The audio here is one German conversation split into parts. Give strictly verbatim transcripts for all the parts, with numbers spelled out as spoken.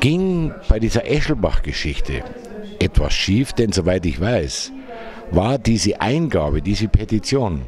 ging bei dieser Eschelbach-Geschichte etwas schief, denn soweit ich weiß, war diese Eingabe, diese Petition,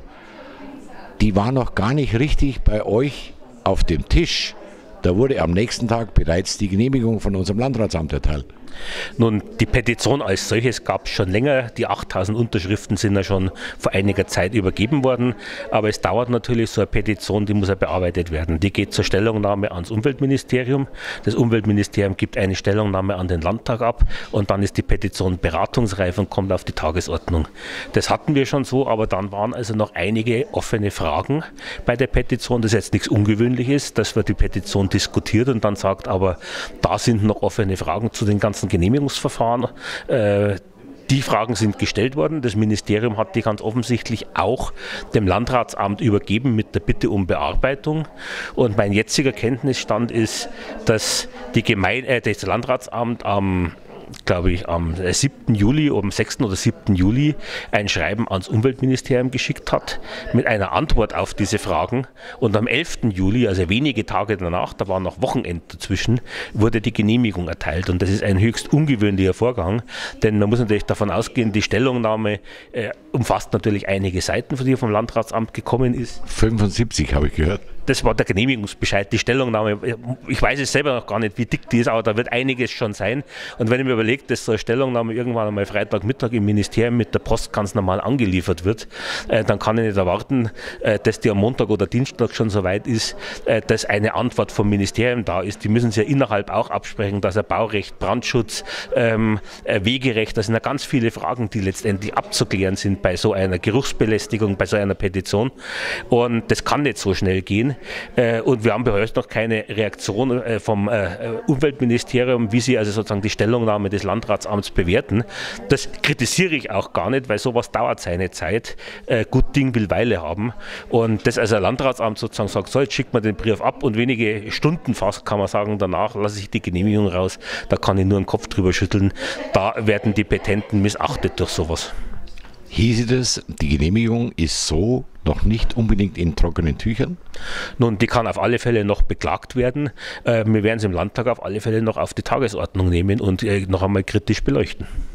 die war noch gar nicht richtig bei euch auf dem Tisch. Da wurde am nächsten Tag bereits die Genehmigung von unserem Landratsamt erteilt. Nun, die Petition als solches gab es schon länger. Die achttausend Unterschriften sind ja schon vor einiger Zeit übergeben worden. Aber es dauert natürlich, so eine Petition, die muss ja bearbeitet werden. Die geht zur Stellungnahme ans Umweltministerium. Das Umweltministerium gibt eine Stellungnahme an den Landtag ab und dann ist die Petition beratungsreif und kommt auf die Tagesordnung. Das hatten wir schon so, aber dann waren also noch einige offene Fragen bei der Petition. Das ist jetzt nichts Ungewöhnliches, dass man die Petition diskutiert und dann sagt, aber da sind noch offene Fragen zu den ganzen Genehmigungsverfahren. Äh, die Fragen sind gestellt worden. Das Ministerium hat die ganz offensichtlich auch dem Landratsamt übergeben mit der Bitte um Bearbeitung. Und mein jetziger Kenntnisstand ist, dass die Gemeinde, äh, das Landratsamt am glaube ich, am siebten Juli, am sechsten oder siebten Juli ein Schreiben ans Umweltministerium geschickt hat mit einer Antwort auf diese Fragen. Und am elften Juli, also wenige Tage danach, da war noch Wochenende dazwischen, wurde die Genehmigung erteilt. Und das ist ein höchst ungewöhnlicher Vorgang, denn man muss natürlich davon ausgehen, die Stellungnahme äh, umfasst natürlich einige Seiten, von die vom Landratsamt gekommen ist. fünfundsiebzig habe ich gehört. Das war der Genehmigungsbescheid, die Stellungnahme. Ich weiß es selber noch gar nicht, wie dick die ist, aber da wird einiges schon sein. Und wenn ich mir überlege, dass so eine Stellungnahme irgendwann einmal Freitagmittag im Ministerium mit der Post ganz normal angeliefert wird, äh, dann kann ich nicht erwarten, äh, dass die am Montag oder Dienstag schon so weit ist, äh, dass eine Antwort vom Ministerium da ist. Die müssen sie ja innerhalb auch absprechen, dass er Baurecht, Brandschutz, ähm, äh, Wegerecht, das sind ja ganz viele Fragen, die letztendlich abzuklären sind bei so einer Geruchsbelästigung, bei so einer Petition. Und das kann nicht so schnell gehen. Und wir haben bei heute noch keine Reaktion vom Umweltministerium, wie sie also sozusagen die Stellungnahme des Landratsamts bewerten. Das kritisiere ich auch gar nicht, weil sowas dauert seine Zeit. Gut Ding will Weile haben. Und das also ein Landratsamt sozusagen sagt, so, jetzt schickt man den Brief ab und wenige Stunden fast kann man sagen, danach lasse ich die Genehmigung raus. Da kann ich nur den Kopf drüber schütteln. Da werden die Petenten missachtet durch sowas. Hieße das, die Genehmigung ist so noch nicht unbedingt in trockenen Tüchern? Nun, die kann auf alle Fälle noch beklagt werden. Äh, wir werden es im Landtag auf alle Fälle noch auf die Tagesordnung nehmen und äh, noch einmal kritisch beleuchten.